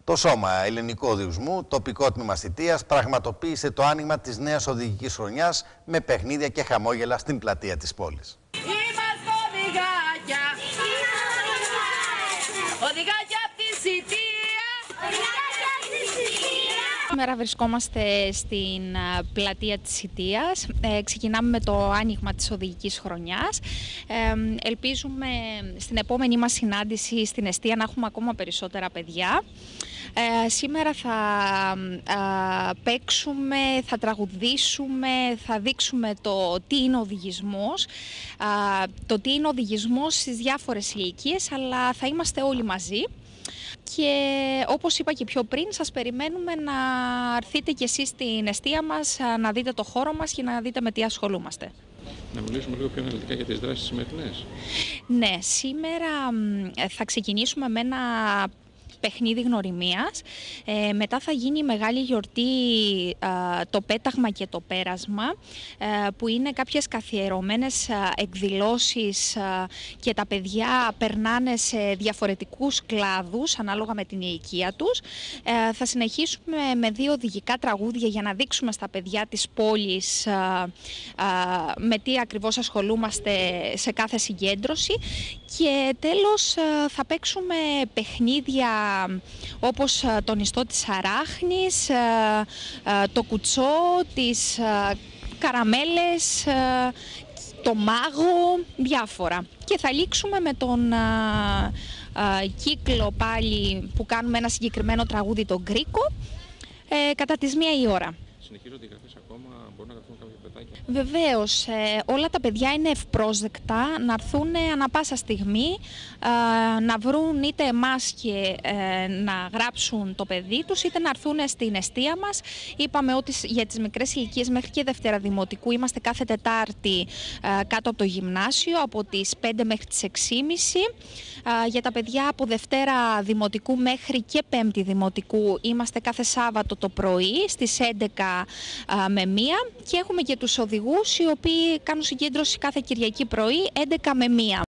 Το Σώμα Ελληνικού Οδηγισμού, τοπικό τμήμα Σιτίας, πραγματοποίησε το άνοιγμα της νέας οδηγικής χρονιάς με παιχνίδια και χαμόγελα στην πλατεία της πόλης. Είμαστε οδηγάκια, οδηγάκια από τη Σιτία. Σήμερα βρισκόμαστε στην πλατεία της Σιτίας. Ξεκινάμε με το άνοιγμα της οδηγικής χρονιάς. Ελπίζουμε στην επόμενη μας συνάντηση στην εστία να έχουμε ακόμα περισσότερα παιδιά. Σήμερα θα παίξουμε, θα τραγουδήσουμε, θα δείξουμε το τι είναι οδηγισμός, το τι είναι οδηγισμός στις διάφορες ηλικίες, αλλά θα είμαστε όλοι μαζί. Και όπως είπα και πιο πριν, σας περιμένουμε να έρθετε κι εσείς στην εστία μας, να δείτε το χώρο μας και να δείτε με τι ασχολούμαστε. Να μιλήσουμε λίγο πιο αναλυτικά για τις δράσεις σημερινές. Ναι, σήμερα θα ξεκινήσουμε με ένα παιχνίδι γνωριμίας. Μετά θα γίνει η μεγάλη γιορτή, το πέταγμα και το πέρασμα, που είναι κάποιες καθιερωμένες εκδηλώσεις και τα παιδιά περνάνε σε διαφορετικούς κλάδους ανάλογα με την ηλικία τους. Θα συνεχίσουμε με 2 οδηγικά τραγούδια για να δείξουμε στα παιδιά της πόλης με τι ακριβώς ασχολούμαστε σε κάθε συγκέντρωση. Και τέλος θα παίξουμε παιχνίδια όπως τον ιστό της αράχνης, το κουτσό, τις καραμέλες, το μάγο, διάφορα. Και θα λήξουμε με τον κύκλο πάλι που κάνουμε ένα συγκεκριμένο τραγούδι, τον Γκρίκο, κατά τις 1 η ώρα. Συνεχίζονται οι γραφές ακόμα, μπορούν να γραφούν κάποια παιδάκια? Βεβαίως, όλα τα παιδιά είναι ευπρόσδεκτα να έρθουν ανά πάσα στιγμή, να βρουν είτε εμάς και να γράψουν το παιδί τους, είτε να έρθουν στην εστία μας. Είπαμε ότι για τις μικρές ηλικίες μέχρι και Δευτέρα Δημοτικού είμαστε κάθε Τετάρτη κάτω από το γυμνάσιο, από τις 5 μέχρι τις 6.30. Για τα παιδιά από Δευτέρα Δημοτικού μέχρι και Πέμπτη Δημοτικού είμαστε κάθε Σάββατο το πρωί στις 11 με 1, και έχουμε και τους οδηγούς οι οποίοι κάνουν συγκέντρωση κάθε Κυριακή πρωί 11 με 1.